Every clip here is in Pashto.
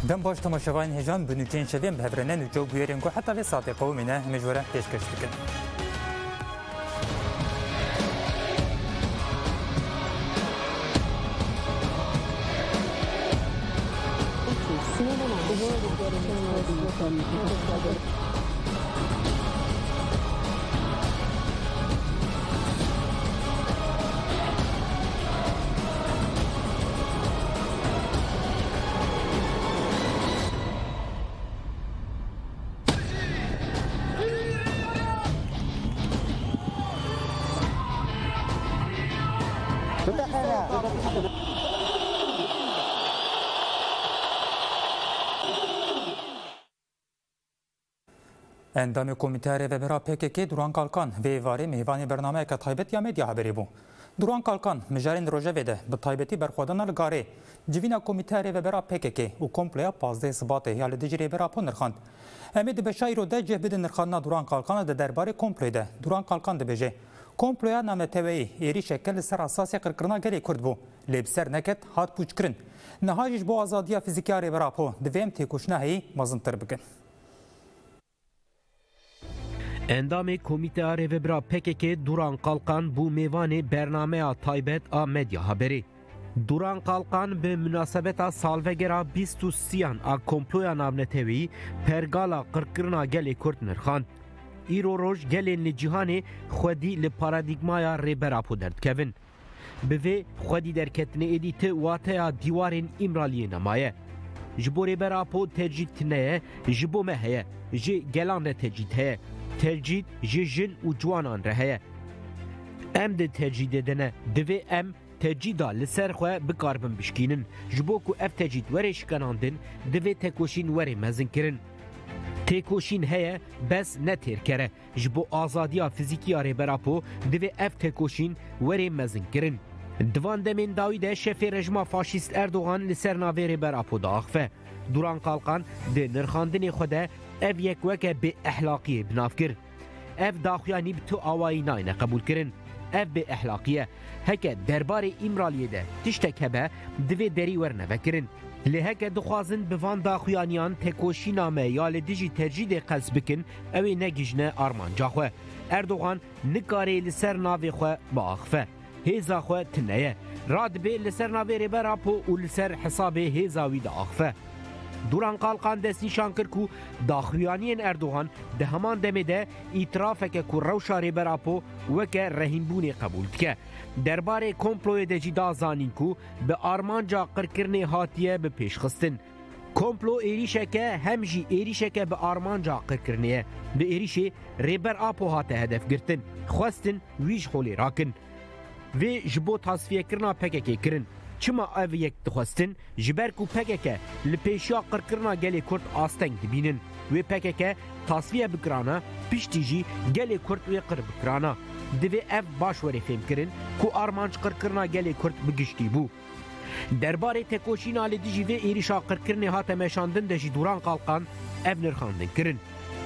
دم باش تماشاوان هجان بنوچین شویم بهبرنن و جو بیاریم که حتی به ساعت قومینه مجوره پیشکش بکن. اندام کمیته رهبری PKK دوران کالکان به واره میوان برنامه که تایبت یا مدیا خبری بو. دوران کالکان مجارین روزه وده به تایبتی برخوردن لگاره جوینا کمیته رهبری PKK و کمپلیا 15 سبات هیال دیجی رهبری پو نرخاند. امید بشای رو ده جه بده نرخاندن دوران کالکان ده درباره کمپلی ده دوران کالکان ده بجه. کمپلیا نام تویی ایری شکل سر اساسی قرقرنا گلی کرد بو. لبسر نکت هات پوچ کرن. نهایش با آزادی فیزیکی رهبری پو دویم تکوشنه هی مزنتر بکن. اندام کمیته رهبری PKK دوران کالکان بو میوان برنامه تایبت آ مدیا خبری. دوران کالکان به مناسبت سالوگرا 23 آ کمپلویا ناونتوی پرگالا قرقرنا گلی کرد نرخاند. ایرو روش گلی نجیهان خودی لپارادیگمایا رهبری پو درد کهون. به وی خودی درکتن ادیت واتیا دیوارین امرالی نمایه. جبو رهبری پو ترجید تنه جبو مهیه جی گلان ترجید هیه. ترجید جن و جوانان رهه ام ده ترجید دنه دوی ام ترجیدا لسر خواه بکاربن بشکینن جبو کو اف ترجید وره شکناندن دوی تکوشین وره مزن کرن تکوشین هیه بس نتیر کره جبو آزادیا فیزیکی رهبری پو دوی اف تکوشین وره مزن کرن دوان دمین داویده شف رژما فاشیست اردوغان لسر ناوی رهبری پو دا اخفه دوران کالکان ده نرخاندن خوده اف یک وکه به اخلاقیه بناف کر اف داخویانی بتو آوائی ناینه قبول کرن اف به اخلاقیه هکه دربار امرالیه ده تشتک هبه دوی دری ورنه وکرن لهکه دخوازن بوان داخویانیان تکوشی نامه یا لدیجی ترجید قلس بکن اوی نگیجنه آرمان جاخوه اردوغان نکاره لسر ناوی خواه با آخفه هیزا خواه تنیه راد به لسر ناوی رهبری پو و لسر حساب هیزاوی دا آخفه دوران کالکان دست نشان کرد که داخویانین اردوغان ده همان دمه ده اعترافه که روشا رهبری پو وکه رهینبونی قبول که درباره کمپلوی ده جدا زانین که به آرمانجا قرکرنی هاتیه به پیش خستن کمپلو ایریشه که همجی ایریشه که به آرمانجا قرکرنیه به ایریشه رهبری پو هاته هدف گرتن خواستن ویش خولی راکن و جبو تصفیه کرنا PKK کرن چما او یک دخواستن جبر کو PKK لپیشیا قرقرنا گلی کرد آستنگ دبینن و PKK تصفیه بکرانا پیشتیجی گلی کرد و قرب بکرانا دوی اف باشوری فهم کرن کو آرمانج قرقرنا گلی کرد بگشتی بو درباره تکوشین آلی دیجی و ایریشا قرقرنی هات میشاندن دجی دوران کالکان اف نرخاندن کرن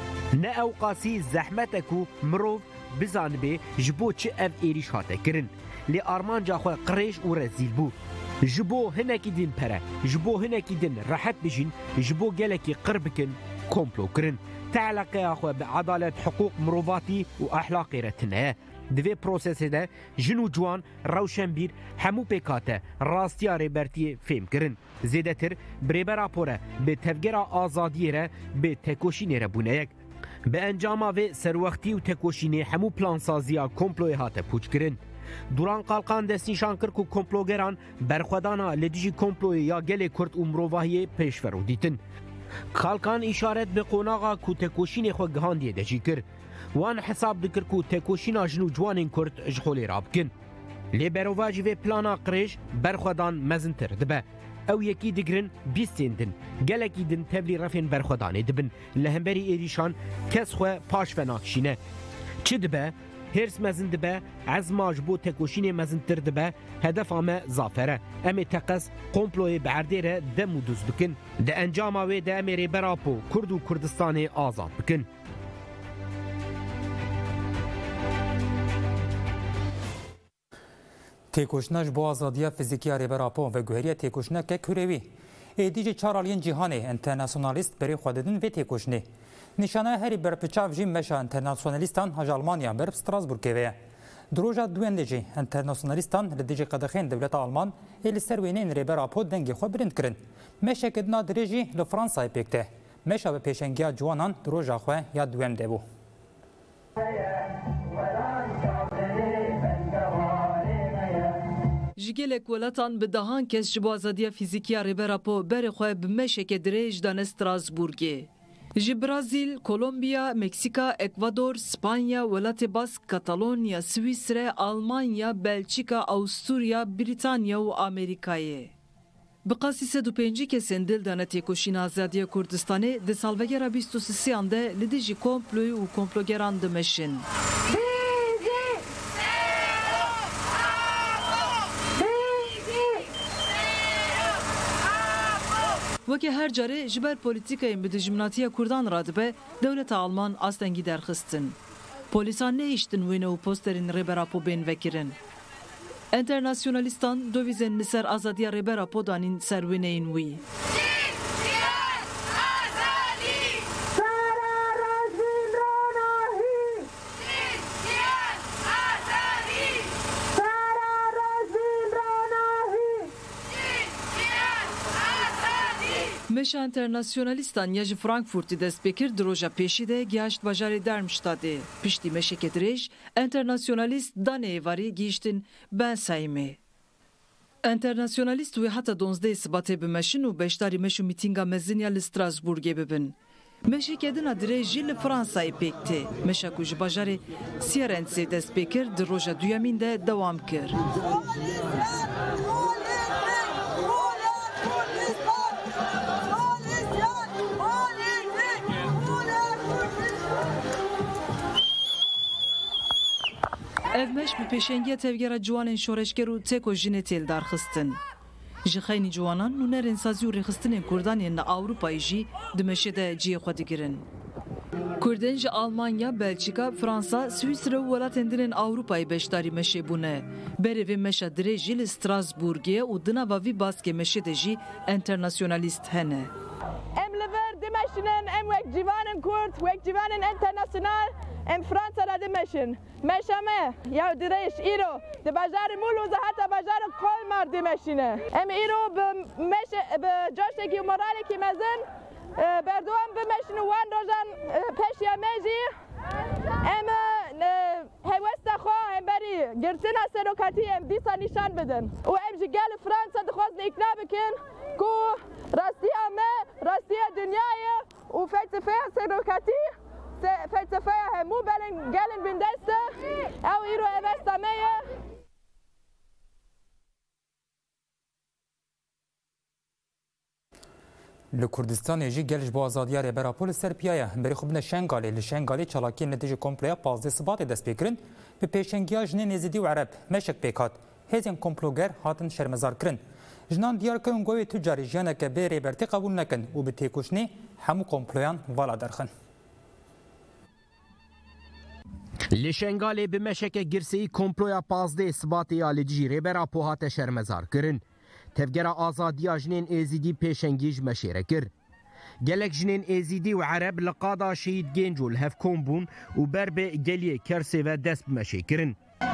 نه او قاسی زحمت کو مروف بزانبه جبو چه اف ایریش هاته کرن لی آرمانجا خواه قریش و رزیل بو جبو هنکی دین پره جبو هنکی دین راحت بجین جبو گلکی قربکن کمپلو کرن تعلقه اخوه به عدالت حقوق مروفاتی و احلاقی رتنه دوی پروسس ده جنو جوان روشنبیر همو پیکاته راستیا رهبری فهم کرن زیده تر رهبری پوره به تفگر آزادی ره به تکوشینی ره بونه یک به انجام و سروختی و تکوشینی همو پلانسازیا کمپلوی هاته پوچ کرن دوران کالکان دست نشان کرد که کمپلوگران برخودانا لدیجی کمپلوی یا گل کرد و مروواهی پیش فرو دیتن. کالکان اشارت به قوناغا که تکوشین خو گهاندیه دجی کرد. وان حساب دکر که تکوشین جنو جوانین کرد اجخولی راب کن. لی برواجی و پلانا قریش برخودان مزنتر دبه. او یکی دگرن بیستین دن. گلکی دن تبلی رفین برخودانه دبن. لهمبری ایریشان کس خو پاش فناکشینه. چه دبه؟ هرس مزن دبه عزماج بو تکوشین مزن تر دبه هدف آمه زافره امی تقص قمپلوی بعردیره دم و دوز بکن ده انجام آوه ده امی رهبری پو کرد و کردستان آزاد بکن تکوشنش با آزادی فیزیکی رهبری پو و گوهری تکوشنه که کوروی ایدیج چارالین جهانی انترناسیونالیست بری خوددن و تکوشنی نشانه هری برپچاف جیم مشا انترناسیونالیستان هج آلمانیا برپ استراسبورگ که دروجا دوندجی انترناسیونالیستان لدیج قدخین دولت آلمان ایلستر وینین ریبر آپود دنگی خو برند کرن مشه کدنا دریجی لفرانسای پیکته مشه به پیشنگیا جوانان دروجا خو یا دوم دبو جگلک ولتان به دهان کس جبو آزادی فیزیکی ریبر آپو بر خو بمشه که دریج دان استراسبورگی جی برازیل، کولومبیا، مکسیکا، اکوادور، اسپانیا، ولات باسک، کاتالونیا، سوئیسرا، آلمانیا، بلژیکا، آوستریا، بریتانیا و آمریکایه. بقاسی 105 کسین دل دانه تکوشین آزادی کردستانه ده سالوگر 23 انده لدیجی کمپلوی و کمپلوگران دمشن. وکه هر جاره جبر پولیتیکای مدجمناتی کردان رادبه دولت آلمان آستنگی درخستن. پولیسان نیشتن وینه و پوسترین ریبراپو بین وکرن. انترناسیونالیستان دویزن نسر آزادی ریبراپو دانین سروینه این وی. مش انترناسیونالیستان یج فرانکفورتی دست بکرد دروژا پیشی ده گیشت بجاری درمشتاده. پشتی مشه کدریج انترناسیونالیست دانه ایواری گیشتن بن سایمه. انترناسیونالیست وی حتی 12 سباته بمشن و بیشتری مشو میتینگا مزینیا لستراسبورگه ببن. مشه کدنا دریجی لفرانسای پیکته. مشه کج بجاری سیرنسی دست بکرد دروژا دویامین ده دوام کرد. evmeş bi peşengiya tevgera ciwanên şoreşger û têko jinê têl darxistin. Ji xeynî ciwanan nûnerên sazî û rêxistinên Kurdan yên li Awropayê jî di meşê de ciyê xwe digirin. Kurdên ji Almanya, Belçika, Fransa, Swîsra û welatên din ên Awropayê beşdarî meşê bûne. Berê vê meşa dirê jî li Strasbourgê û di nava vî baskê meşê de jî enternasyonalîst hene. Em li vir dimeşinin em wek civanên Kurd, wek civanên internasyonal em Fransa da dimeşin. Meşa me ya dirêj îro di bajarê Mulûza heta bajarê Kolmar dimeşine. Em îro bi coşekî û moralekî mezin berdewam bimeşin û wan rojan pêşiya me jî em hewesta xwe hemberî girtina serokatî em dîsa nîşan bidin. û em ji gel Fransa dixwazin îkna bikin ku rastiya me, rastiya dünyayê û felsefeya serokatî felsefeya hemû belin gelin bin deste ew îro hevesta me ye. Li Kurdistanê jî gel ji bo azadiya rêbera Pol Serpiyaya berî xwe bine Şengalê li Şengalê çalakiyên li dijî komploya 15 Sibatê dest pêkirin bi pêşengiya jinên Êzidî û Ereb meşek pêk hat. Hêzên komploger hatin şermezar kirin. Jinan diyar kirin goyê tu carî jiyaneke bê rêbertî qebûl nekin û bi têkoşinê hemû komployan vala derxin. Li Şengalê bi meşeke girseyî komploya 15 Sibatê ya li dijî rêbera Po hate şermezar kirin. Tevgera azadiya jinên Êzidî pêşengî ji meşê kir. Gelek jinên Êzidî û Ereb li qada şehîd gênc û li hevkom bûn û ber bi geliyê Kersê ve dest bi meşê kirin.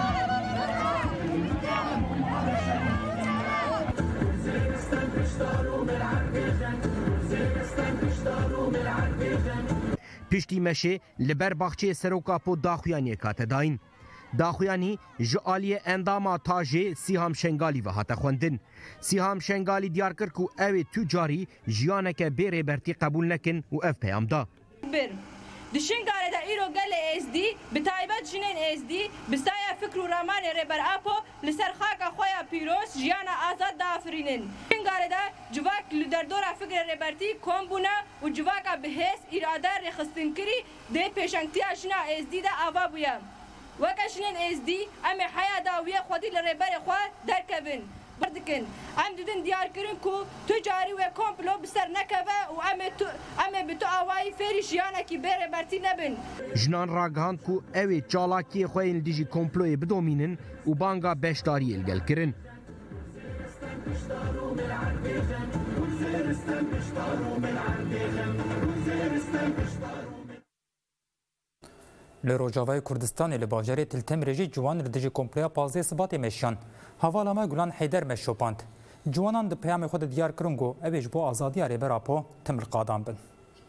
Piştî meşê li ber baxçeyê Seroka Po daxuyaniyê hate dayîn. Daxuyanî ji aliyê endama tajê Sîham Şengalî ve hate xwendin. Sîham Şengalî diyar kir ku ew ê tu carî jiyaneke bê rêbertî qebûl nekin û ev peyam da. Di Şengalê de îro gelê Êzidî bi taybet jinên Êzidî bi saya fikr û ramanê rêber Apo li ser xaka xwe ya pîroz jiyana azad diafirînin. Şengalê de civak li derdora fikrê rêbertî kom bûne û civaka bihêz îrade rêxistinkerî dê pêşengtiya jina Êzidî de ava bûye. Weke jinên Êzidî em ê heya dawiyê xwedî li rêberê xwe derkevin. Berdikin. Em didin diyar kirin ku tu carî wê komplo bi ser nekeve û em ê bi tu awayî fêrî jiyanekî bê rêbertî nebin. Jinan ragihand ku ew ê çalakiyê xwe yên dijî komployê bidomînin û banga beşdariyê li gel kirin. لروجاوای کردستان لباجری تلتمرجی جوان ردجی کمپلیا 15 سبات مشیان حوالما گلان حیدر مشوپاند جوانان د پیام خود دیار کرنگو اویج بو آزادی ریبرا پو تمر قادم بن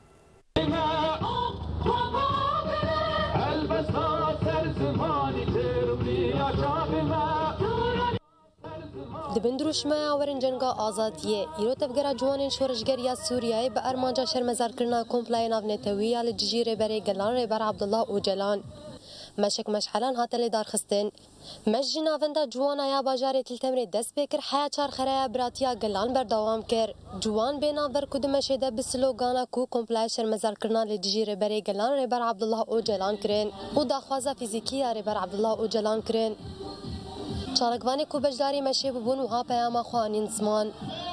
دبندروش ما ورن جنگا آزادیه ایرو تفگرا جوانین شورشگریا سوریای به ارمانجا شرمزار کرنا کمپلای ناونتویا لجزیره بری گلان ریبر عبدالله اوجلان مشک مشحلان هاتلی دارخستن مش جناوندا جوانا یا باجاری تلتمری دست بکر حیا چار خرایا براتیا گلان بردوام کر جوان بینا ور کدمشه ده بسلوگانا کو کمپلای شرمزار کرنا لجزیره بری گلان ریبر عبدالله اوجلان کرن و داخوازا فیزیکی ریبر عبدالله اوجلان کرن چالکوانی کو بجداری مشه ببون و ها پیاما خوانین زمان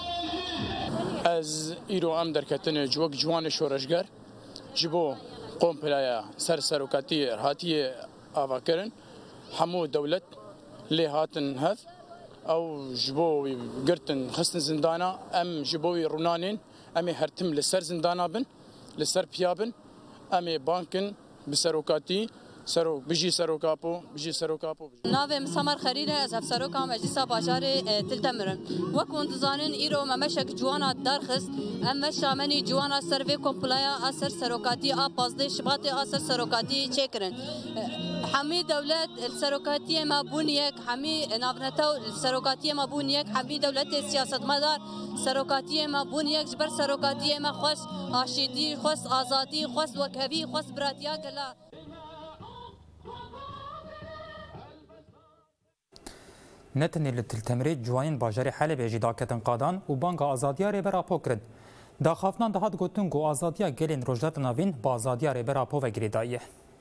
از ایرو ام درکتن جوک جوان شورشگر جبو قومپلایا سرسروکاتی هاتی آوا کرن همو دولت لی هاتن هف او جبو گرتن خستن زندانا ام جبوی رونانین امی هرتم لسر زندانا بن لسر پیابن امی بانکن بسروکاتی سرو بيجي سروكابو ناوي مسمار خريره از افسروكا مجلس بازار تلتمرن وكون تزانن ايرو ممشك جوانا درخست اما شامني جوانا سيرفي كومبلايا اثر سروكاتي ا 15 شباط اثر سروكاتي چكرن حمي دولت السروكاتي ما بونيك حمي نابنتو السروكاتي ما بونيك حمي دولت سياست مدار سروكاتي ما بونيك جبر سروكاتي ما خوش اشيدي خوش ازادي خوش وكبي خوش براتيا كلا نتنی لتلتمری جوانین باجری حلب جداکتن قادان و بانک آزادیا ریبرا پو کرد. داخافنان دهات گوتن گو آزادیا گلین روجلت نوین با آزادیا ریبرا پو و گریدایه.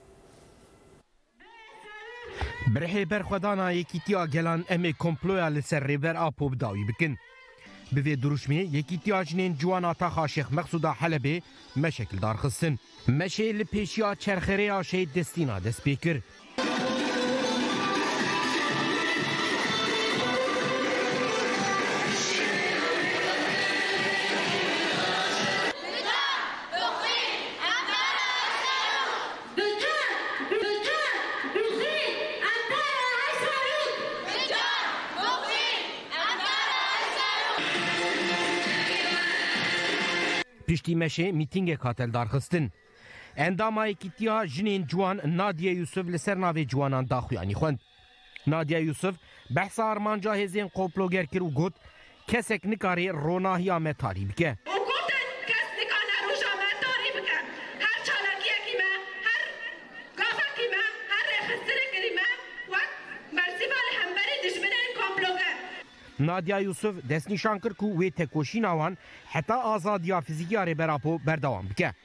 برهی برخودانا یکیتیا گلان امی کمپلویا لسر ریبرا پو بداوی بکن. به دروشمی یکیتیا جنین جوانا تاخا شیخ مقصودا حلبی مشکل دار خستن. مشه لپیشیا چرخری آشه دستینا دست بیکر. پشتی مشه میتینگ کاتل دارخستن. اندامای کتیا جنین جوان نادیه یوسف لسر ناوی جوانان داخویانی خوند. نادیه یوسف بحث آرمانجا هزین قوپلوگر کرو گوت کسک نکاری روناهی آمد تاری بکه. نادیا یوسف دست نشان کرد که وی تکوشی نوان حتی آزادیا فیزیکی ریبرا پو بردوام بکه.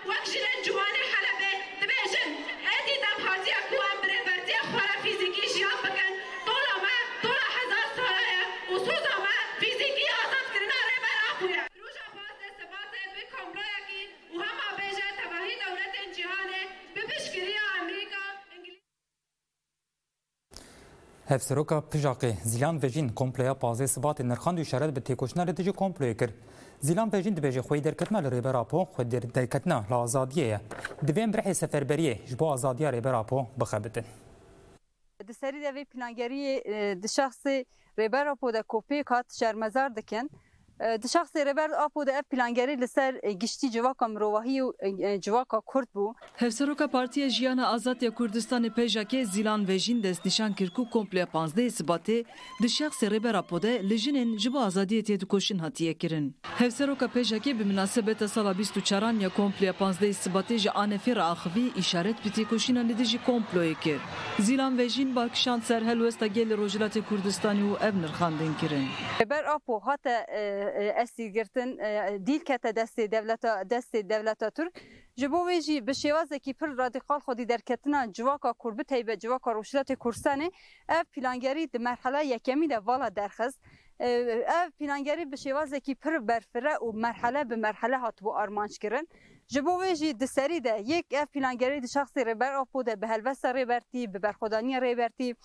هفسروکا پژاقی زیلان وجین کمپلیا 15 سبات نرخاند و شرط به تکوشنا لتجی کمپلیا کرد. زیلان وجین دبیجی خوی درکتنا لریبرا پو خوی درکتنا لآزادیه. دویم برحی سفربریه جبو آزادیا ریبرا پو بخبتن. دسری دوی پلانگری دشخص ریبرا پو ده کوپی کات شرمزار دکن. دشخص ریبر آپو ده پلانگری لسر گشتی جواکا مروواهی و جواکا کرد بو. هفسروکا پارتی جیانا آزادی کردستان پیجاکی زیلان وجین دست نشان کرکو کمپلیا 15 سباته دشخص ریبر آپو ده لجنین جبو آزادی تیدکوشن هاتیه کرن. هفسروکا پیجاکی به مناسبت سال 24 یا کمپلیا 15 سباته جان فیر آخوی اشارت به تیدکوشن لدیجی کمپلوی کرد. زیلان وجین باکشان سر هلوستا گل روجلات کردستانی و ابن خاندن کرن. ریبر آپو هات اسیرگرتن دیل کتا دست دولتا ترک جبو ویجی به شوازه کی پر رادیکال خودی در کتنا جواکا کربه تیبه جواکا روشلات کورسانه اف پلانگری ده مرحله یکمی ده والا درخست اف پلانگری به شوازه کی پر برفره و مرحله به مرحله هات بو آرمانش کرن جبو ویجی ده سری ده یک اف پلانگری ده شخصی ریبر آپو ده به هلوست ریبرتی به برخودانی ریبرتی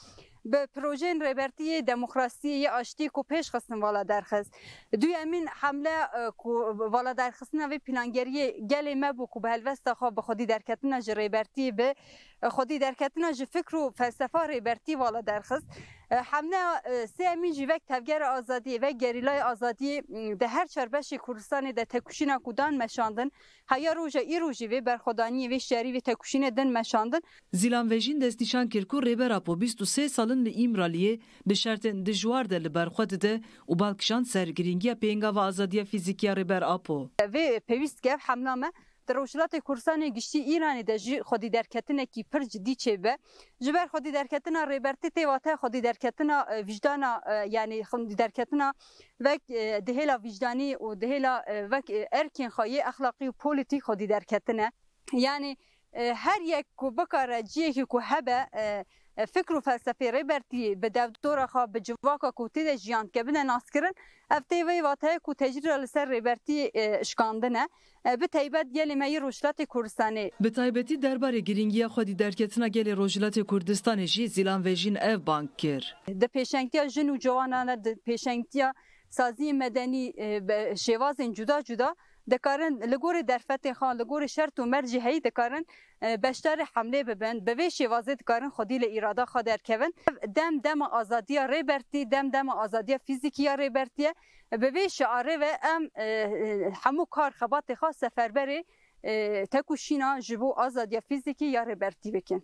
به پروژه رهبری دموکراسی آشتی کو پیش خستن والا درخست دو امین حمله کو والا درخستن و پلانگری گل مبو کو به هلوست خو به خودی درکتنا رهبری به خودی درکتنا فکر و فلسفه رهبری والا درخست حمله سه امین جوک تفگر آزادی و گریلای آزادی ده هر چربش کردستان ده تکوشینا کودان مشاندن هیا روزه ای روزی و برخودانی و شهری و تکوشین دن مشاندن زیلان وژین دستیشان کرکو ریبر اپو 23 سالن لی ایمرالیه به شرط دجوار ده لبرخود ده و بالکشان سرگرینگی پینگا و آزادی فیزیکی ریبر اپو و پیوست گف حمله در روشلات کردستان گشتی ایرانی ده خودی درکتنه کی پر جدی چه به جبر خودی درکتنه ریبرتی تیواته خودی درکتنه وجدانا یعنی خودی درکتنه و دهلا وجدانی و دهلا و ارکین خواهی اخلاقی و پولیتیک خودی درکتنه یعنی هر یک کو بکار جیه کو هبه فکر و فلسفه ریبرتی به دور خواه به جواکا کوتی ده جیاند که بینه ناس کرن افته وی واته کو تجربه لسر ریبرتی اشکاندنه به تایبت گل می روشلات کردستانی به تایبتی درباره گرینگی خودی درکتنا گل روشلات کردستان جی زیلان وژین اف بانک کر ده پیشنگتیا جن و جوانانه ده پیشنگتیا سازی مدنی شواز جدا جدا دکارن لگور درفت خان لگور شرط و مرجی هی دکارن بشتر حمله ببند به وی شوازه دکارن خودی ل اراده خادر کون دم آزادی ریبرتی دم آزادی فیزیکی ریبرتی به وی شعاره و ام همو کار خبات خاص سفربر تکوشینا جبو آزادی فیزیکی یا ریبرتی بکن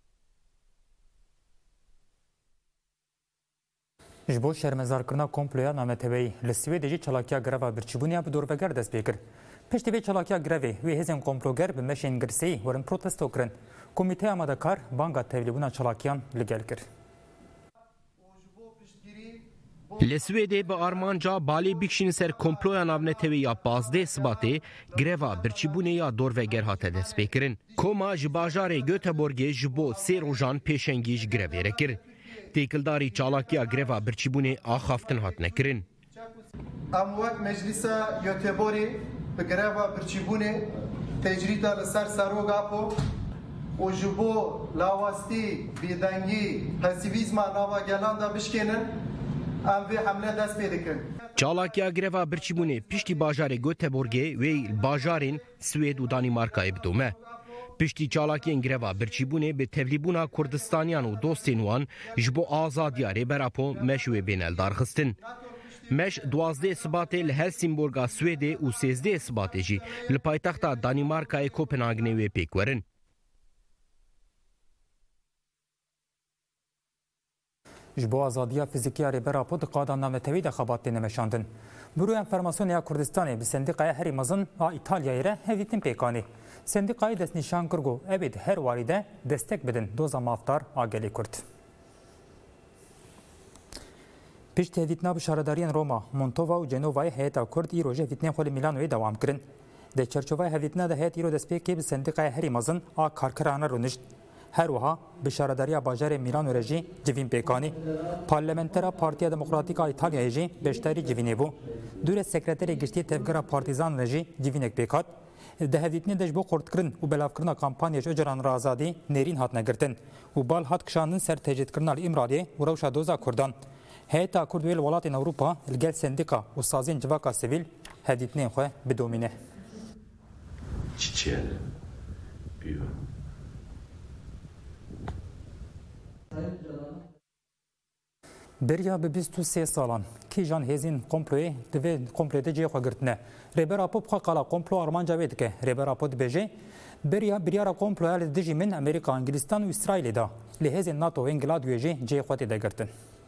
جبو شرمزارکرنا کمپلویا نامتوی لسوی دیجی چلاکیا گروا برچبونیا به دوربگر دست بکر. پشتی به چلاکیا گروی وی هزین کمپلوگر به مشین گرسی ورن پروتستو کرن. کمیته آماده کار بانگا تبلیغونا چلاکیان لگل کر. لسویده به آرمانجا بالی بیکشین سر کمپلویا نامتوی یا بازده سباته گروا برچبونیا دوربگر هاته دست بکرن. کوما جباجار گوتبورگ جبو سی روزان پیشنگیش گروی رکر. تیکلداری چالاکیا گروا برچیبونه آخافتن هات نکرین. اموات مجلسا یوتیبوری به گروا برچیبونه تجریدا لسر سروگ اپو و جبو لاواستی بیدنگی پسیویزما نوا گلان دا بشکنن ام وی حمله دست بیدکن. چالاکیا گروا برچیبونه پشتی باجار گوتبورگه وی باجارین سوید و دانیمارکای بدومه. پشتی چالاکین گروا برچیبونه به تبلیبونا کردستانیان و دوستین وان جبو آزادیا ریبراپو مشوی بینل دارخستن. مش 12 سباته لهلسینبورگا سویده و 13 سباته جی لپایتختا دانیمارکای کوپنهاگنه وی پیکورن. جبو آزادیا فیزیکی ریبراپو دقادا نامتوی ده خبات نمشاندن. برو انفرماسیونیا کردستانی به سندیقای هری مزن و ایتالیایی را هویتین پیکانی. سندیقای دست نشان کرگو ابد هر واریده دستک بدن دوزا مافتار آگلی کرد. پیش تهدیدنا بشارداریان روما، مونتووا و جنووای هیئتا کرد ای روژه ویتنین خول میلانوی دوام کرن. ده چرچوای هویتنا ده هیئت ایرو دست پیکی به سندیقای هری مزن آ کارکرانه رو نشت. هر وها بشارداری باجار میلانو رژی جوین پیکانی پارلمنترا پارتیا دموکراتیکا ایتالیا جی بیشتری جوینه بو دور سکرتری گشتی تفگرا پارتیزان رژی جوینک پیکات ده هدیتنی دجبو قرتکرن و بلافکرنا کمپانیاش اجران رازادی نرین هات نگرتن و بال هات کشاندن سر تجدید کرنا الامرالی و روشا دوزا کردان هیئتا کرد ویل ولاتین اوروپا الگل سندیکا و سازین جواکا سیویل هدیتنی خو بدومینه چیچل بیو بریا به 23 سالان کی جان هزین کمپلوی دوی کمپلیت جی خو گرتنه ریبر اپو خو قالا کمپلو ارمانجا وید که ریبر اپو بجه بریا را کمپلو ال دجی من امریکا انگلستان و اسرائیل دا لهزین ناتو انگلاد ویجی جی خو ته گرتن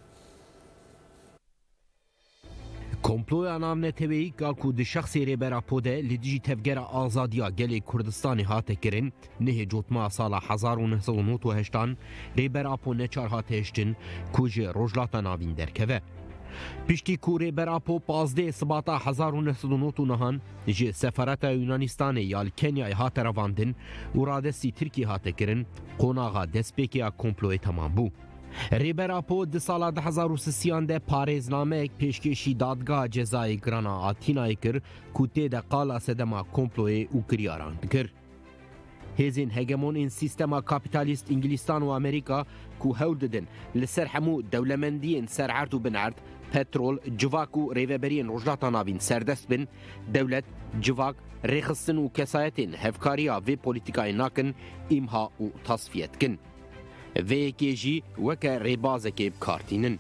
کمپلویا نامنتوی گالکو د شخصی ریبر اپو ده لدیجی تفگر آزادیا گلی کردستانی هاته کرن نه جوتما سال 1998 ریبر اپو نچار هاته هشتن کوج روجلاتا ناوین درکوه پشتی کو ریبر اپو 15 سباتا 1999 جی سفارت یونانستان یال کنیا هاته رواندن و رادستی ترکی هاته کرن قوناغا دسپیکیا کمپلوی تمام بو ریبراپو د سال 2003 ده پارێزنامه یک پیشکشی دادگاه جزای گرانا آتینای کر کوته ده قالا سدما کمپلوی او کریاران بکر هێزên hegemonên sîstema kapitalîst Ingîlistan û Amerîka ku hewl didin li ser hemû dewlemendiyên serert û binert, petrol, civak û rêveberiyên rojhilata navîn serdest bin, dewlet, civak, rêxistin û kesayetên hevkariya vê polîtîkayê nakin, îmha û tasfiye dikin. Vêyekê jî weke rêbazekê bikartînin.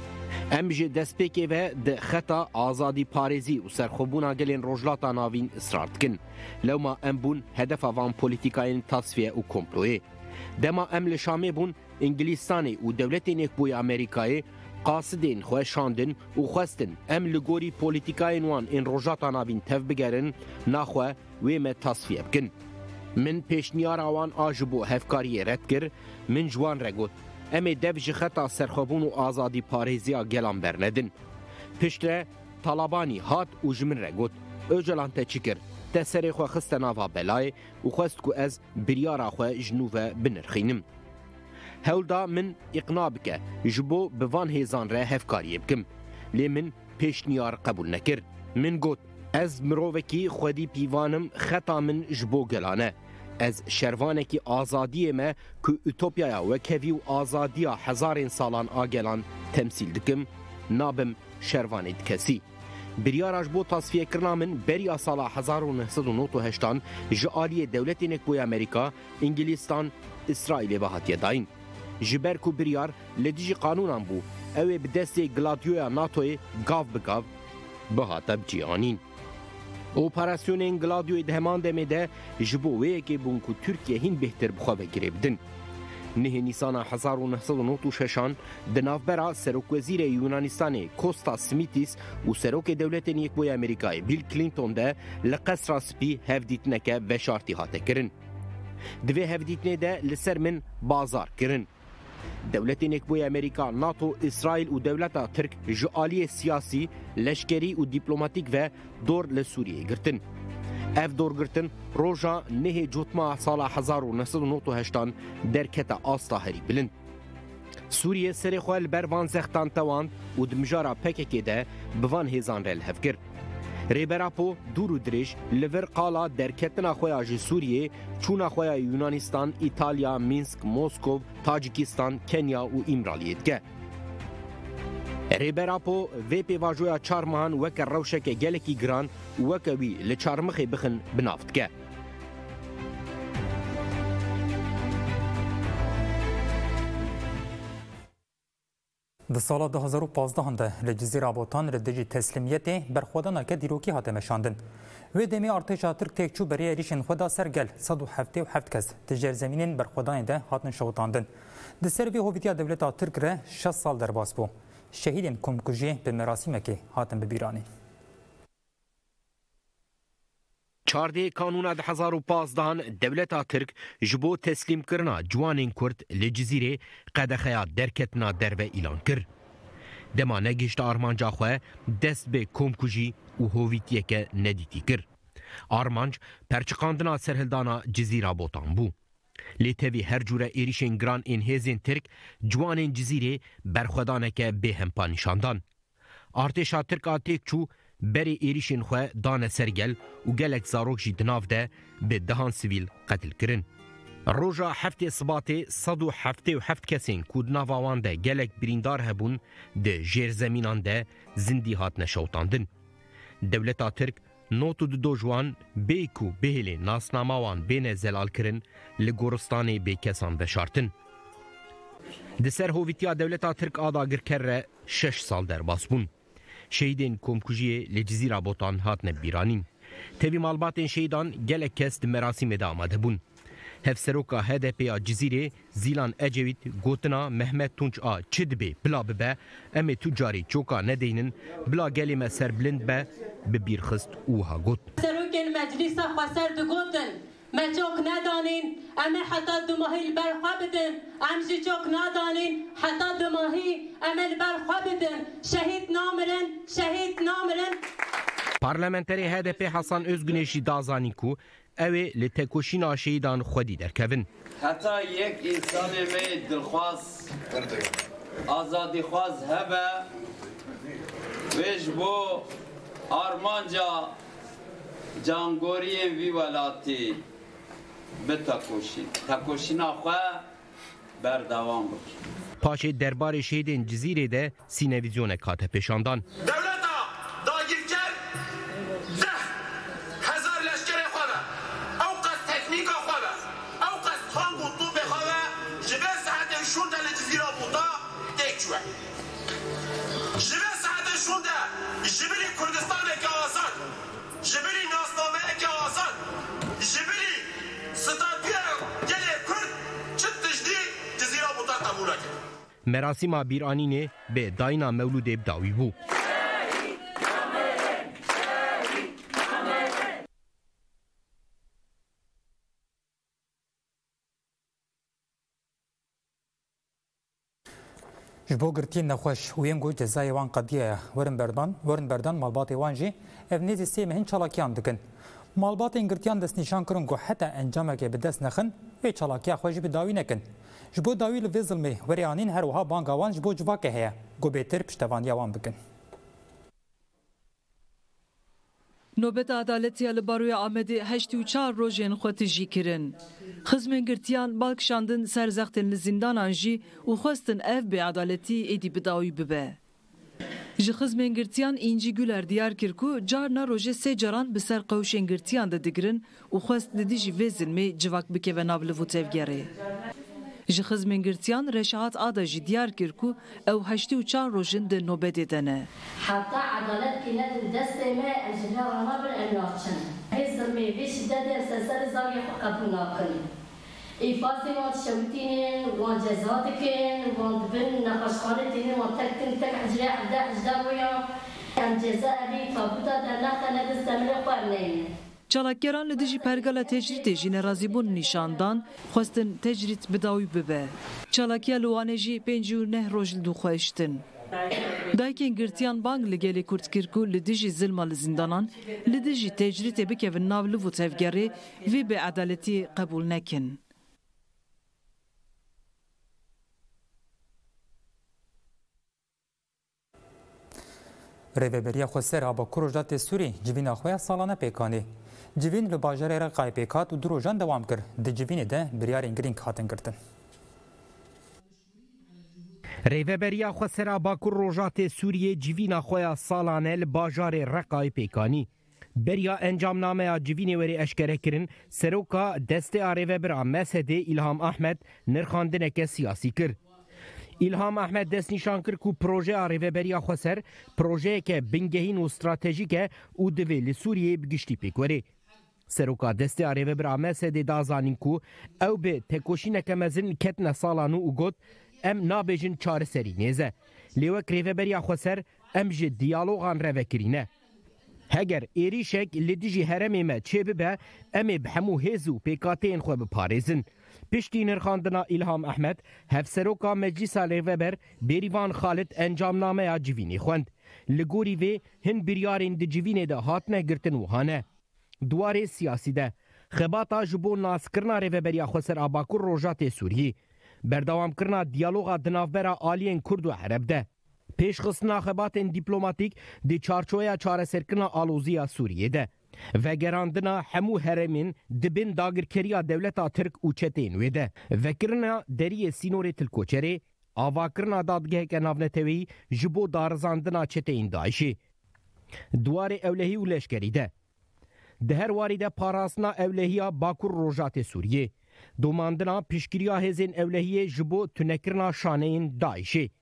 Em ji destpêkê ve di xeta azadî parêzî û serxwebûna gelên rojhilata navîn israr dikin. Lewma em bûn hedefa van polîtîkayên tasfiye û komployê. Dema em li Şamê bûn Ingîlistanê û dewletên Yekbûyî Amerîkayê qasidên xwe şandin û xwestin em li gorî polîtîkayên wan ên rojhilata navîn tev bigerin, naxwe wê me tasfiye bikin. Min pêşniyara wan a ji bo hevkariyê red kir, min ji wan re got em ê dev ji xeta serxwebûn û azadî parêziya gelan bernedin. Piştre Talabanî hat û ji min re got Öcalan te çi kir? Te serê xwe xiste nava belayê û xwest ku ez biryara xwe ji nû ve binirxînim. Hewlda min îqna bike ji bo bi van hêzan re hevkariyê bikim. Lê min pêşniyar qebûl nekir. Min got ez mirovekî xwedî pîvanim, xeta min ji bo gelan e. Ez şervanekî azadiyê me ku ütopyaya wekevî û azadiya hezarên salan a gelan temsîl dikim, nabim şervanê dikesî. Biryara ji bo tasfiyekirina min beriya sala 1998 ji aliyê dewletên Yekbûyî Amerîka, Ingîlistan, İsraîlê ve hatiye dayîn. Ji ber ku biryar li dijî qanûnan bû, ew ê bi destê Gladyoya NATOyê gav bi gav bihate bicîhanîn. Operasyonên Gladyoyê di heman demê de ji bo wêyekê bûn ku Tirkiye hîn bêhtir bi xwe vegirê bidin. Nihê Nîsana 1996 di navbera Serokwezîrê Yunanistanê Kostas Smithis û Serokê Dewletên Yekbûyî Amerîkayê Bill Clinton de li qesra spî hevdîtineke veşartî hate kirin. Di vê hevdîtinê de li ser min bazar kirin. Dewletên Yekbûyî Amerîka, NATO, İsraîl û dewleta Tirk ji aliyê siyasî, leşkerî û dîplomatîk ve dor li Sûriyeyê girtin. Ev dorgirtin roja nehê cotma sala 1998 derketa asta herî bilind. Sûriye serê xwe li ber van zextan tewand û di mijara PKK de bi van hêzan re li hev kir. Rêbera Po dûr û dirêj li vir qala derketina xwe ya ji Sûriyê, çûna xwe ya Yunanistan, İtalya, Minsk, Moskov, Tacikistan, Kenya û İmraliyê dike. Rêbera Po vê pêvajoya çar mehan weke rewşeke gelekî giran û weke wî li çarmixê bixin binav dike. Di sala 2015 de li Cizîra Botan li dijî teslîmiyetê berxwedaneke dîrokî hate meşandin. Wê demê artêşa Tirk têkçû beriya êrişên xwe da ser gel 177 kes di jerzemînên berxwedanê de hatin şewitandin. Di ser vê hovîtiya dewleta Tirk re 6 sal derbas bû. Şehîdên komkujiyê bi merasîmekê hatin bibîranîn. Çardê kanûna 2015 dewleta Tirk ji bo teslîmkirina ciwanên Kurd li Cizîrê qedexeya derketina derve îlan kir. Dema negihişta armanca xwe dest bê komkujî û hovîtiyeke nedîtî kir. Armanc perçiqandina serhildana Cizîra Botan bû. Lê tevî her cûre êrişên giran ên hêzên Tirk ciwanên Cizîrê berxwedaneke bêhempa nîşandan. Artêşa Tirk a têkçû berê êrişên xwe dane sergel û gelek zarok jî di nav de bi dehan sivîl qetil kirin. Roja heftê Sibatê 177 kesên ku di nava wan de gelek birîndar hebûn di jêrzemînan de zindî hatine şewtandin. Dewleta Tirk not û di dojwan bê ku bihêlê nasnama wan bêne zelal kirin li goristanê bêkesan veşartin. Di ser hovîtiya dewleta Tirk a dagirker re 6 sal derbas bûn. Şehîdên komkujiyê li Cizîra Botan hatine bîranîn. Tevî malbatên şehîdan gelek kes di merasîmê de amade bûn. Hevseroka HDP ya Cizîrê Zîlan Ecevît gotina Mehmet Tunç a çi dibe bila bibe em ê tu carî çoka nedeynin bila gelê me serbilind be bi bîrxist ûha got. Serokên meclîsa xwe ser digotin me çok nedanîn em ê heta du mahî li ber xwe bidin em jî çok nedanîn heta du mahî em ê li ber xwe bidin şehîd namirin şehîd namirin. Parlamenterê HDP Hasan Özgünê jî dazanî ku ew ê li tekoşîna şehîdan xwedî derkevin. Heta yek însanê me dilxwaz azadîxwaz hebe wê ji bo armanca cangoriyên vî welatî بتاکوشی تاکوشینا خو بردوام بک پاش دربار شهیدین جزیره ده سینویزیون کاته پیشاندان دولتا داگیرکر 10,000 لشکر خواه او قد تکنیک خواه او قد تانگ و طوب خواه جبه ساعت شونده لجزیره بودا تکوه جبه ساعت شونده جبری کردستان که آزاد جبری ناسنامه که آزاد جبری ستاتیه گله کرد چه تجدی جزیره بودا قبوله کرد مراسم بیرانینه به داینا مولود بداوی بو جبو گرتین نخوش وین گو جزای وان قضیه ورن بردان مالبات وانجی افنیزی سیم هن چالاکیان دکن مالبات گرتیان دست نشان کرن گو حتی انجام که به دست نخن و چالاکیا خوش بداوی نکن جبو داوی لوی ظلمی وریانین هر وها بانگاوان جبو جواکه هیا گو بهتر پشتوانی وان بکن نوبت عدالتی لباروی آمده 84 روزین خود جی کرن. خزمین گرتیان بالکشاندن سرزختن لزندان جی و خواستن اف به عدالتی ایدی بداوی ببه. جی خزمین گرتیان اینجی گولر دیار کرکو جارنا روژه 3 جاران بسر قوشین گرتیان ده دگرن و خواست لدیجی وزلمی جواک بکه و نابلو تفگره. جی خزمین گرتیان رشاعت آده جی دیار کرکو او 84 روزین ده نوبت دنه. حتى عدالت كنا دست ما الجنة ونابل الناقشن هذا ما بيش ده سلسلة زاوية قبل ناقل إفاضي ما تشوتين وجزاتكين وبن نقاشخانتين وتكن تك أجراء أجدا ويا كان جزاء بي تابوتا درنا خنا دستمر قرنين چالاکگران لدیجی پرگال تجریت جنرازی بون نشاندان خواستن تجریت بداوی ببه. چالاکیا لوانجی 59 روز دو خوشتن. دایکن گرتیان بانگ لگلی کرد کرکو لدیجی ظلم لزندانان لدیجی تجریت بکه و ناولو و تفگری و به عدالتی قبول نکن. ریوبریا خسر آبا کروجات سوری جوین آخویا سالانه پیکانی. جوین لباجره را قای پیکات و دروژان دوام کرد. ده جوین ده بریارین گرینگ هاتن کردن. ریوبریا خسر باکور روجات سوریه جوینا خویا سالانه لباجار رقای پیکانی. بریا انجام نامه جوین وری اشکره کرن سروکا دست ریوبرا مسهد الهام احمد نرخاندنک سیاسی کرد. الهام احمد دست نشان کرد که پروژه ریوبریا خسر پروژه که بنگهین و استراتژیک او دوی لسوریه بگشتی پیکوری. سروکا دست ریوبرا مسهد دازانین که او به تکوشینک مزن کتن سالانو او گود ام نابجن چار سری نیزه لیوک ریوبریا خسر ام جی دیالوغان روکرینه هگر ایریشک لدیجی هرمی ما چه ببه ام بحمو هزو پیکاتین خو بپارزن پشتی نرخاندنا الهام احمد هفسروکا مجلس ریوبر بریوان خالد انجام نامه جوینی خوند لگوری وی هن بریارین دی جوینی ده هاتنه گرتن وحانه دواره سیاسی ده خباتا جبو ناسکرنا ریوبریا خسر آباکور روجات سوریه بردوام کرنا دیالوگا دنافبرا آلین کرد و عرب ده. پیشخستنا خبات دیپلوماتیک دی چارچویا چارەسەرکردنا آلوزیا سوریه ده. و گراندنا همو هرمین دبن داگرکریا دولتا ترک و چتین وی ده. و کرنا دری سینور تلکوچره آوا کرنا دادگه که ناونتوی جبو دارزاندنا چتین دایشی. دوار اولهی و لشکری ده. دهر واری ده پاراسنا اولهیا باکور روجات سوریه. دوماندنا پیشگیریا هزین اولهیه جبو تنکرنا شانین دایشی.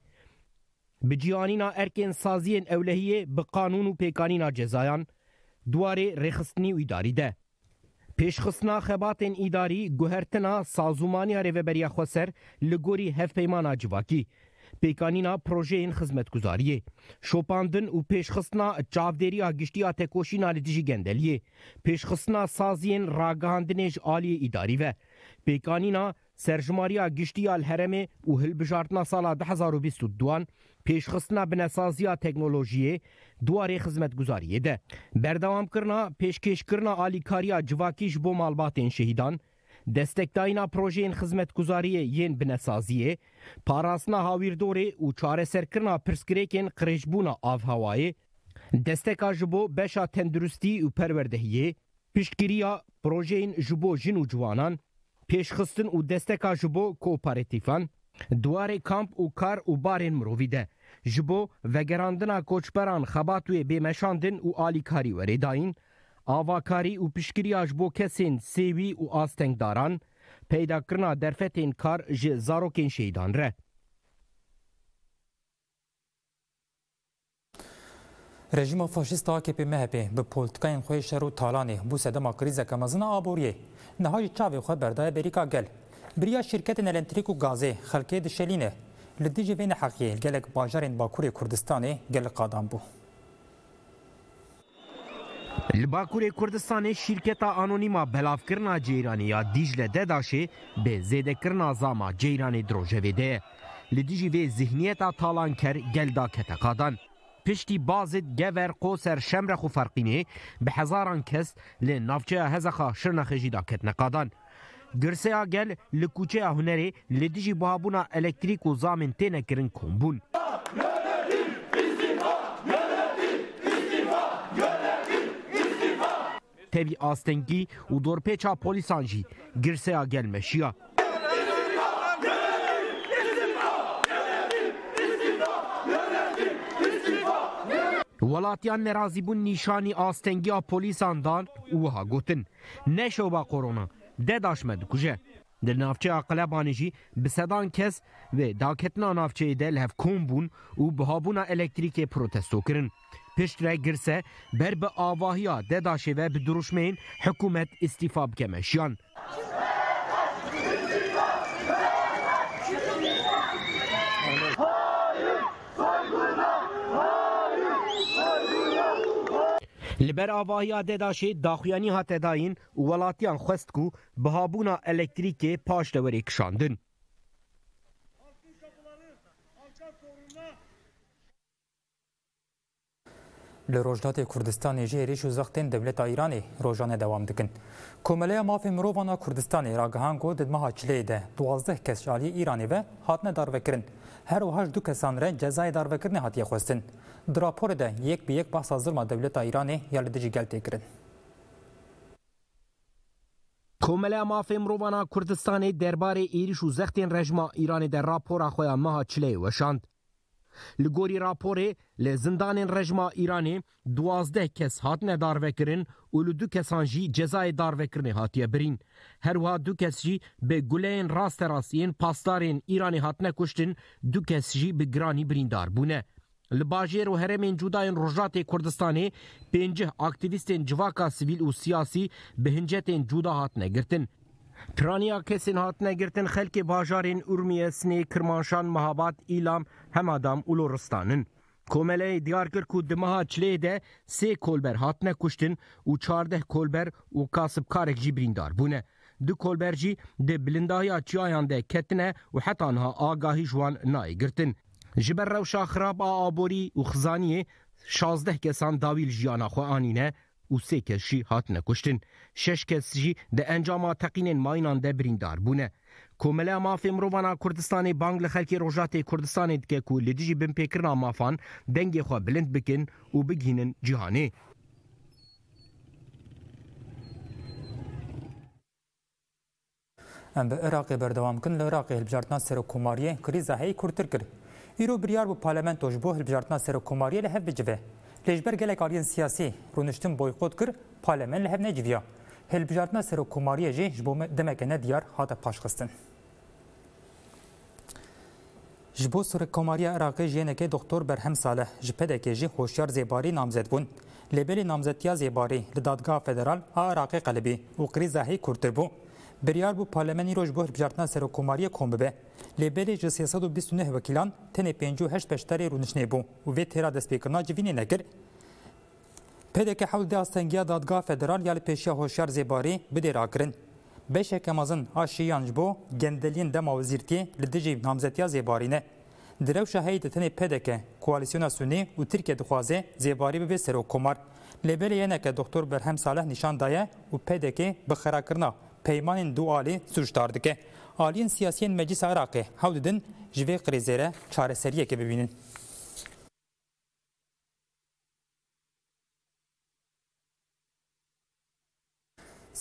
بجیانینا ارکن سازین اولهیه بقانون و پیکانینا جزایان دواره رخصتنی و اداری ده. پیشخصنا خباتین اداری گوهرتنا سازومانیا ریوبریا خسر لگوری هف پیمانا جواکی. پیکانینا پروژه خدمت گزاریه. شوپاندن و پیشخصنا چاودریا گشتیا تکوشینا لدیجی گندلیه. پیشخصنا سازین راگاندنیج آلی اداری و پیکانینا سرجماریا گشتیا الهرمه و هلبجارتنا سالا 2022 پیشخستنا بنسازیا تکنولوژیه دواره خدمت گزاریه ده. بردوام کرنا پیشکش کرنا آلیکاریا جواکیش بو مالباتین شهیدان دستکداینا پروژین خدمت گزاریه ین بنسازیه پاراسنا هاویردوره و چاره سرکرنا پرسکریکین قریشبونا آف هوایه دستکا جبو بشا تندرستی و پروردهیه Piştgiriya projeyên ji bo jin û ciwanan, pêşxistin û desteka ji bo kooperatîfan, duwarê kamp û kar û barên mirovî de, ji bo vegerandina koçberan xebatûyê bêmeşandin û alîkarî werê dayîn, avakarî û piştgiriya ji bo kesên sêwî û astengdaran, peydakirina derfetên kar ji zarokên şehîdan re. Rejima faşîst AKP MHP bi polîtikayên xwe şer û talanê bû sedema krîzeke mezin a aboriyê. Niha jî çavê xwe berdaya berîka gel. Biriya şirketên elektrîk û gazê xelkê dişelîne. Li dijî vê neheqiyê gelek bajarên Bakurê Kurdistanê gelek qadan bû. Li Bakurê Kurdistanê şîrketa anonîma belavkirina ceyranê ya Dîcle Dedaşê bê zêdekirina zama ceyranê Drojevê de ye. Li dijî vê zihniyeta talanker gel da kete qadan. Piştî bazit gever qoser şemrex û ferqînê bi hezaran kes li navçeya Hezexa Şirnexê jî da ketine qadan. Girseya gel li kûçeya hunerê li dijî buhabûna elektrîk û zamên têne kirin kombûn. Tevî astengî û dorpêça polîsan jî girseya gel meşiya. Welatiyan nerazîbûn nîşanî astengiya polîsan dan û wiha gotin. Neşoba korona, Dedaş me dikuje. Di navçeya Qelebanê jî bi sedan kes vê daketina navçeyê de li hev kom bûn û bihabûna elektrîkê protesto kirin. Piştre girse ber bi avahiya Dedaşê ve bi duruşmeyên hikûmet îstîfa bike meşiyan. Li ber avahiya Dedaşê daxuyanî hate dayîn û welatiyan xwest ku bihabûna elektrîkê paş dewerê kişandin. Li Rojdatê Kurdistanê jî êrîş û zextên dewleta Îranê rojanê dewam dikin. Komeleya Mafê Mirovan a Kurdistanê ragihan got di meha Çileyê de 12 kes ji aliyê Îranê ve hatine darvekirin. Her wiha du kesan re cezayê darvekirinê hatiye xwestin. Di raporê de yek bi yek behsa zilma dewleta Îranê ya li dijî gel tê kirin. Komeleya Mafê Mirovan a Kurdistanê derbarê êrîş û zextên rejima Îranê de rapora xwe ya meha Çileyê weşand. Li gorî raporê li zindanên rejima Îranê 12 kes hatine darvekirin û li du kesan jî cezayê darvekirinê hatiye birîn. Her wiha du kes jî bi guleyên rasterasiyên pasdarên Îranê hatine kuştin, du kes jî bi giranî birîndar bûne. Li bajêr û herêmên cudayên Rojdatê Kurdistanê 50 aktivîstên civaka sivîl û siyasî bi hincetên cuda hatine girtin. Piraniya kesên hatine girtin xelkê bajarên Urmiye, Sinê, Kirmanşan, Mehabat, İlam, Hemadam û Loristanin. Komeleyê diyar kir ku di meha Çileyê de 3 kolber hatine kuştin û 14 kolber û kasibkarek jî birîndar bûne. Du kolber jî di bilindahiya çiyayan de ketine û heta niha agahî ji wan nayê girtin. Ji ber rewşa xirab a aborî û xizaniyê 16 kesan dawî jiyana xwe anîne û 3 kes jî hatine kuştin. 6 kes jî di encama teqînên mayînan de birîndar bûne. Komeleya Mafê Mirovan a Kurdistanê bang li xelkê Rojdatê Kurdistanê dike ku li dijî binpêkirina mafan dengê xwe bilind bikin û bigihînin cîhanê. Em bi Iraqê berdewam kin li Iraqê hilbijartina serokkomariyê krîza heyî kurtir kir. Îro biryar bû parlamento ji bo hilbijartina serokkomariyê li hev bicive. Lêjber gelek aliyên siyasî rûniştin boykot kir, parlament li hev neciviya. Hilbijartina serokkomariyê jî ji bo demeke nediyar hate paşxistin. Ji bo serokkomariya Iraqê jiyenekê Doktor Berhem Saleh ji pedekê jî hoşyar zêbarî namzed bûn. Lêbelê namzetiya zêbarî li Dadgeha Federal a Iraqê qelibî û krîza heyî kurtir bû. Biryar bû parlamentî roj bo hilbijartina serokkomariyê kom bibe. Lêbelê ji 329 wekîlan tenê 58 beşdarê rûniştinê bû û vê têra destpêkirina civînê nekir. Pêdeke hewl de astengiya Dadgeha Federal ya li pêşiya hoşyar zêbarî bidê rakirin. Beşeke mezin a şiyan ji bo gendeliyên dema wezîrtiyê li dijî namzetiya zêbarî ne. Di rewşa heyî de tenê pêdeke koalîsyona Sunî û Tirkiye dixwaze zêbarî bibe serokkomar. Lêbelê yeneke Doktor Berhem Saleh nîşan daye û pêdekê bi xerakirina peymanên du alî suçdar dike. Aliyên siyasiyên Meclîsa Iraqê hewl didin ji vê krîzê re çareseriyekê bibînin.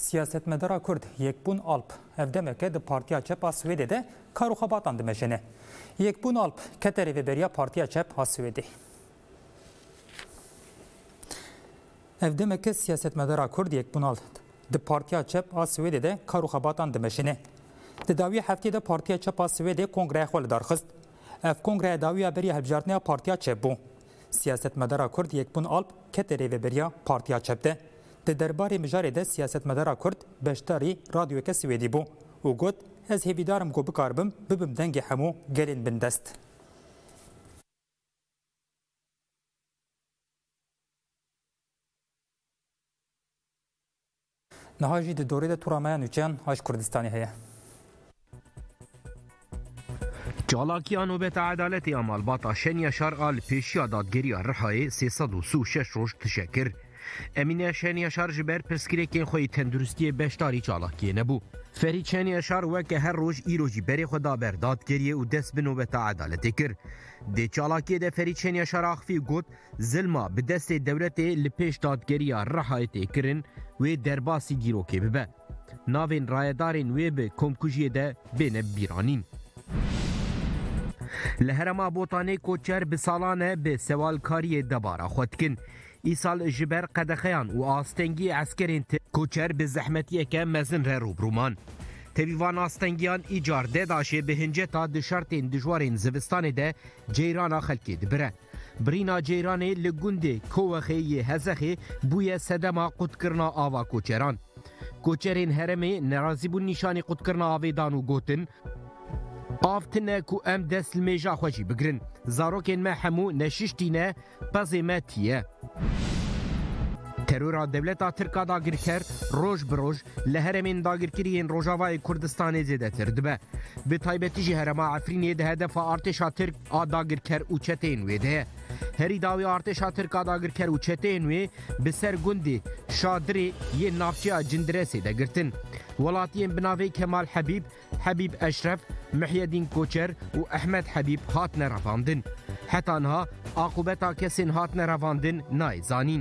Siyasetmedara Kurd Yekbûn Alp ev demeke di Partiya Çepa Swêdê de karoxebatan dimeşene. Yekbûn Alp keterê veberiya Partiya Çep a Swêdê. Ev demeke siyasetmedara Kurd Yekbûn Alp di Partiya Çep a Swêdê de karoxebatan dimeşene. Di dawî heftê de Partiya Çep a Swêdê kongreya xwe li darxist. Ev kongreya dawiya beriya hilbijartneya Partiya Çep bû. Siyasetmedara Kurd Yekbûn Alp keterê veberiya Partiya Çep de. Di derbarê mijarê de siyasetmedara Kurd beşdarî radyoyeke Swêdî bû û got ez hêvîdarim ku bikarbim bibim dengê hemû gelên bin dest. Niha jî di dorê de turamaya nûçeyan Haş Kurdistanê heye. Çalakiya nobeta adaleti amalbata Şenya Şar al pêşiya dadgeriya Rihayê 336 roj tişekir. Emine Şenya Şar ji ber pirsgirêkên xwe yê tenduristiyê beşdarî çalakiyê nebû. Ferîd Şenya Şar weke her roj îro jî berê xwe da ber dadgeriyê û dest bi nobeta adaletê kir. Dê çalakiyê de Ferîd Şenya Şar axivî got zilma bi destê dewletê li pêş dadgeriya Rihayê tê kirin wê derbasî dîrokê bibe. Navên rayedarên wê bi komkujiyê de bêne bîranîn. Li Herêma Botanê koçer bi salan e bi sewalkariyê debara xwe dikin. Îsal ji ber qedexeyan û astengiyê eskerên koçer bi zehmetiyeke mezin re rûbrûman. Tevîvan astengiyan îcar Dedaşê bi hinceta di şertên dijwarên zivistanê de ceyrana xelkê dibire. Birîna ceyranê li gundê Kovexê yê Hezexê bûye sedema qutkirina ava koçeran. Koçerên herêmê nerazîbûn nîşanî qutkirina avê dan û gotin av tine ku em dest li mêja xwe jî bigirin. Zarokên me hemû neşiştîne pezê me tiye. Terora devleta Tirka dagirker roj bi roj li herêmên dagirkiriyên Rojavayê Kurdistanê zêdetir dibe. Bi taybetî jî Herêma Efrînê di hedefa artêşa Tirk a dagirker û çeteyên wê de ye. Herî dawî artêşa Tirka dagirker û çeteyên wê bi ser gundê Şadirê yên navçeya Cindiresê de girtin. Welatiyên bi navê Kemal Hebîb, Hebîb Eşref, Mihyedîn Koçer û Ehmed Hebîb hatine revandin. Heta niha aqubeta kesên hatine revandin nayê zanîn.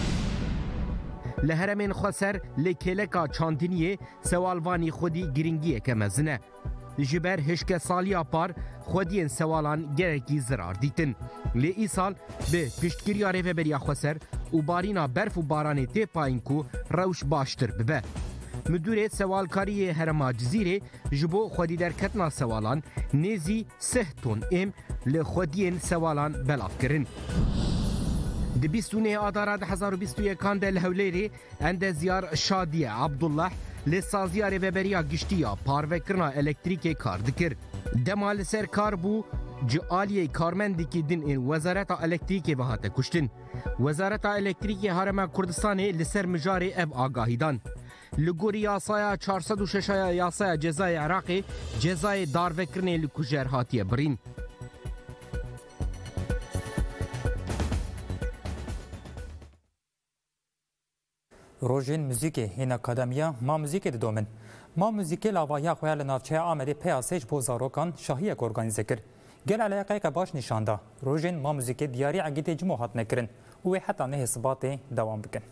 Li heremên Xweser lê kêleka Çandiniyê sewalvanî xwedî giringiyeke mezin e. Ji ber hişkesaliya par xwediyên sewalan gerekî zirar dîtin. Lê îsal bi piştgiriya Rêveberiya Xweser û barîna berf û baranê tê payîn ku rewş baştir bibe. Müdûrê sewalkariyê Herêma Cizîrê ji bo xwedîderketina sewalan nêzî 3 ton êm li xwediyên sewalan belav kirin. Di bîstûnê adara 2021 de li Hewlêrê endezyar Şadiye Abdullah li saziya rêveberiya giştiya parvekirina elektrîkê kar dikir. Dema li ser kar bû ji aliyê karmendekî din ên Wezareta Elektrîkê ve hate kuştin. Wezareta Elektrîkê Herêma Kurdistanê li ser mijarê ev agahîdan. Li gorî yasaya 406 yasaya cezayê Iraqê cezayê darvekirinê li kujer hatiye birîn. Rojên müzîkê hên akademiya Ma Müzîkê didomin. Ma Müzîkê lavaya xwe li navçeya Amedê peyasê ji bo zarokan şahiyek organize kir. Gel aleyaqeyeke baş nîşanda. Rojên Ma Müzîkê diyarî egîtê cimo hatine kirin û wê heta nehê sibatê dewam bikin.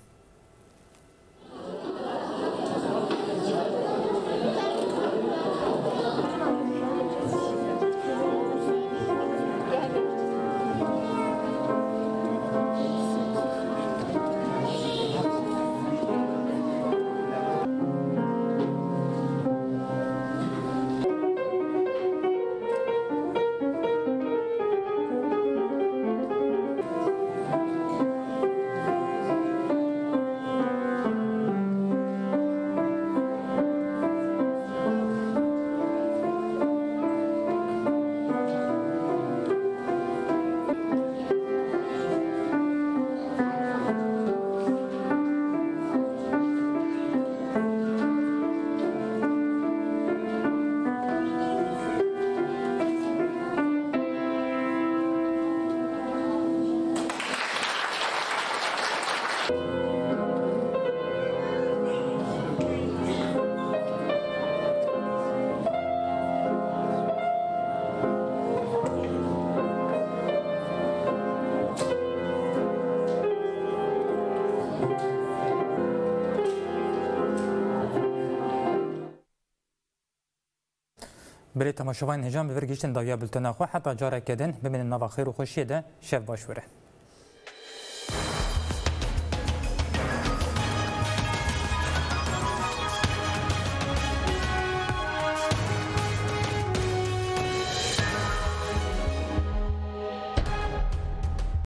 بری تماشاوان هجام بورگیشتن داویا بلتنا خو حتی جاره کدن ببینن نوا خیر و خوشیه ده شف باشوره